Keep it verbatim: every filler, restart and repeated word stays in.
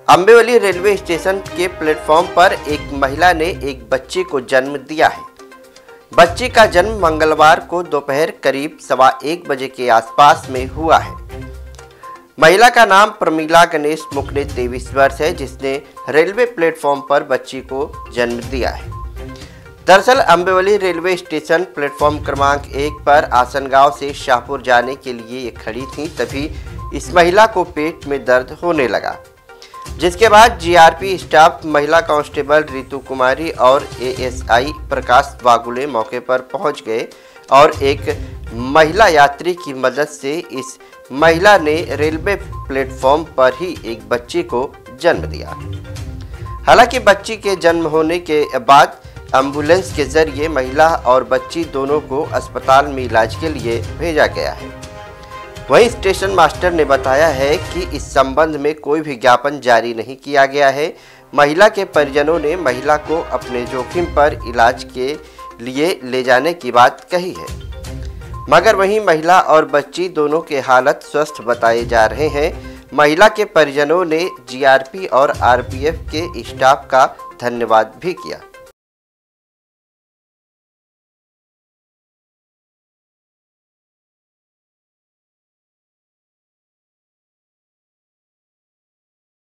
अम्बेवली railway station के platform पर एक महिला ने एक बच्चे को जन्म दिया है। बच्चे का जन्म मंगलवार को दोपहर करीब सवा एक बजे के आसपास में हुआ है। महिला का नाम प्रमीला गणेश मुखने तेईस वर्ष है, जिसने रेलवे प्लेटफॉर्म पर बच्ची को जन्म दिया है। दरअसल अम्बेवली रेलवे स्टेशन प्लेटफॉर्म क्रमांक एक पर आसनगांव से शाहपुर जाने के लिए ये खड़ी थी, तभी इस महिला को पेट में दर्द होने लगा, जिसके बाद जीआरपी स्टाफ महिला कांस्टेबल रितु कुमारी और एएसआई प्रकाश बागुले मौके पर पहुंच गए और एक महिला यात्री की मदद से इस महिला ने रेलवे प्लेटफॉर्म पर ही एक बच्चे को जन्म दिया। हालांकि बच्ची के जन्म होने के बाद एम्बुलेंस के जरिए महिला और बच्ची दोनों को अस्पताल में इलाज के लिए भेजा गया है। वहीं स्टेशन मास्टर ने बताया है कि इस संबंध में कोई भी ज्ञापन जारी नहीं किया गया है। महिला के परिजनों ने महिला को अपने जोखिम पर इलाज के लिए ले जाने की बात कही है, मगर वहीं महिला और बच्ची दोनों के हालत स्वस्थ बताए जा रहे हैं। महिला के परिजनों ने जीआरपी और आरपीएफ के स्टाफ का धन्यवाद भी किया।